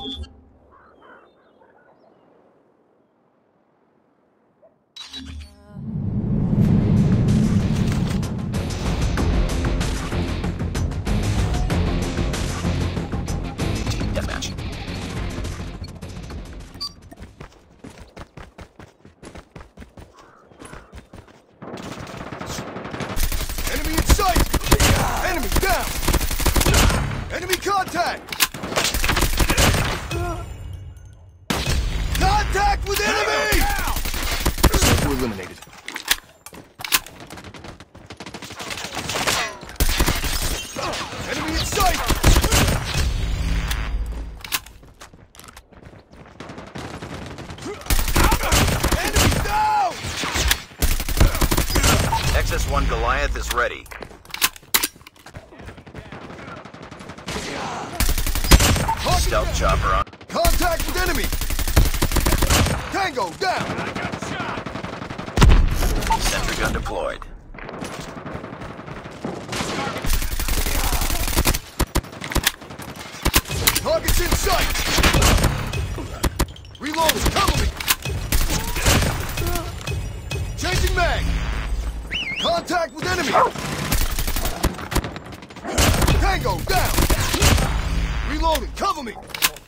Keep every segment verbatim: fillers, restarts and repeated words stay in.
Deathmatch. Enemy in sight! Enemy down! Enemy contact! Contact with enemy! Sniper eliminated. Enemy in sight! Enemy down! X S one Goliath is ready. Stealth chopper on. Contact with enemy! Tango down! Sentry gun deployed. Target's in sight! Reloading, cover me! Changing mag! Contact with enemy! Tango down! Reloading, cover me!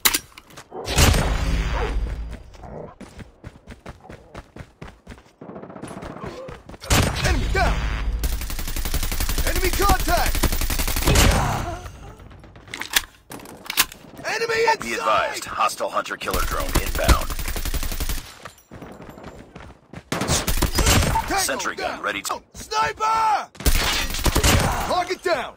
Enemy down! Enemy contact! Enemy inside! Be advised, hostile hunter-killer drone inbound. Tango Sentry gun down. ready to... Sniper! Target down!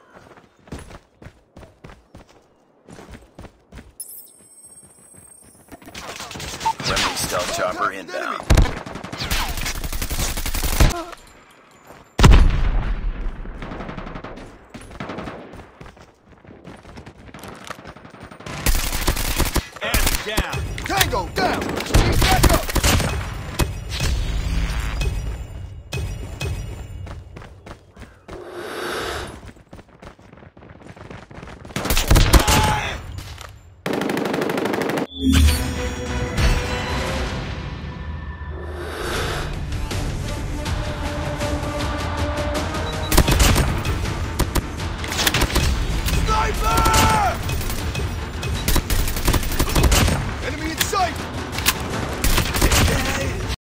Friendly stealth chopper inbound. Tango down!